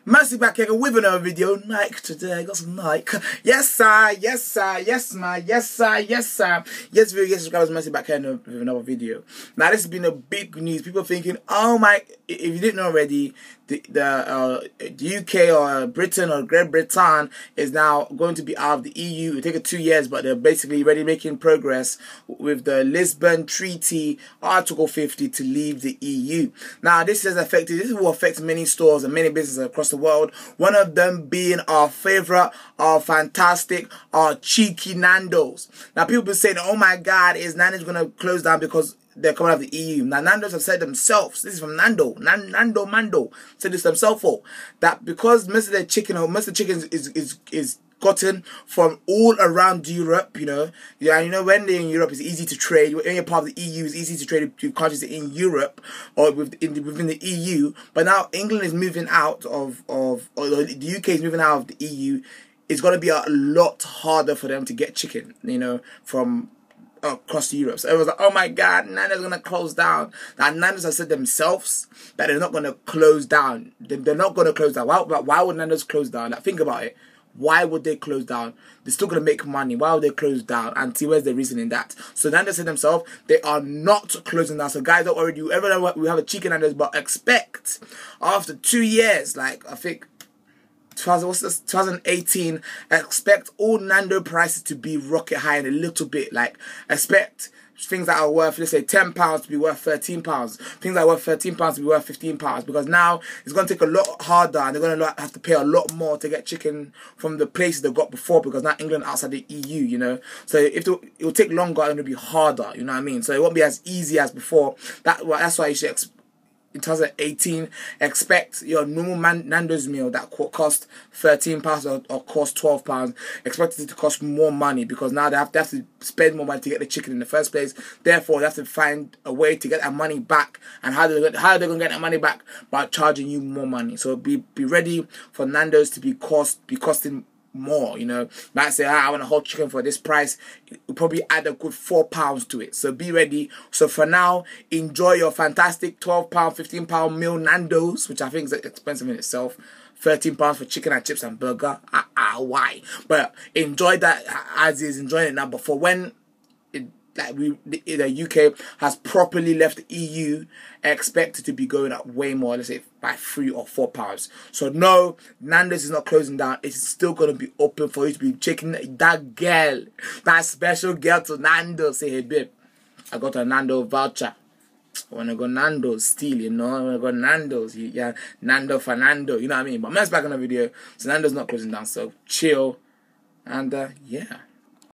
Mercy back here with another video. Nike today. I got some Nike. Yes, sir. Yes, sir. Yes, ma. Yes, sir. Yes, sir. Yes, video. Yes, subscribers. Mercy back here with another video. Now, this has been a big news. People thinking, oh my, if you didn't know already, the UK or Britain or Great Britain is now going to be out of the EU. It'll take it 2 years, but they're basically already making progress with the Lisbon Treaty, Article 50, to leave the EU. Now, this will affect many stores and many businesses across the world. One of them being our favorite, our fantastic, our cheeky Nando's. Now, people been saying, oh my God, is Nando's going to close down because they're coming out of the EU. Now, Nando's have said themselves, this is from Nando Mando, said this themselves, that because most of the chicken is gotten from all around Europe, you know. Yeah, you know, when they're in Europe, it's easy to trade. When you're part of the EU, it's easy to trade with countries in Europe or within the EU. But now England is moving out or the UK is moving out of the EU. It's going to be a lot harder for them to get chicken, you know, from across Europe. So it was like, oh my God, Nando's going to close down. Now, Nando's have said themselves that they're not going to close down. They're not going to close down. Why would Nando's close down? Like, think about it. Why would they close down? They're still going to make money. Why would they close down? And see, where's the reason in that? So Nando's said themselves, they are not closing down. So guys, don't worry. You ever know we have a chicken Nando's, but expect after 2 years, like I think 2018, expect all Nando prices to be rocket high in a little bit. Like, expect things that are worth, let's say, £10 to be worth £13. Things that are worth £13 to be worth £15. Because now it's going to take a lot harder and they're going to have to pay a lot more to get chicken from the places they got before, because now England outside the EU, you know. So it will take longer and it'll be harder, you know what I mean? So it won't be as easy as before. That's why you should in 2018, expect your normal Nando's meal that cost £13 or cost £12, expect it to cost more money, because now they have to spend more money to get the chicken in the first place. Therefore, they have to find a way to get that money back. And how are they going to get that money back? By charging you more money. So be ready for Nando's to be costing more, you know. Might say, I want a whole chicken for this price. You'll probably add a good £4 to it. So be ready. So for now, enjoy your fantastic £12, £15 meal Nando's, which I think is expensive in itself. £13 for chicken and chips and burger. Why? But enjoy that as is, enjoying it now. But for when the UK has properly left the EU, expected to be going up way more, let's say by £3 or £4. So no, Nando's is not closing down. It's still going to be open for you to be checking that girl, that special girl to Nando's. Say, hey babe, I got a Nando voucher. I want to go Nando's still, you know. I want to go Nando's. Yeah, Nando Fernando, you know what I mean? But let's back on the video. So Nando's not closing down, so chill. And yeah.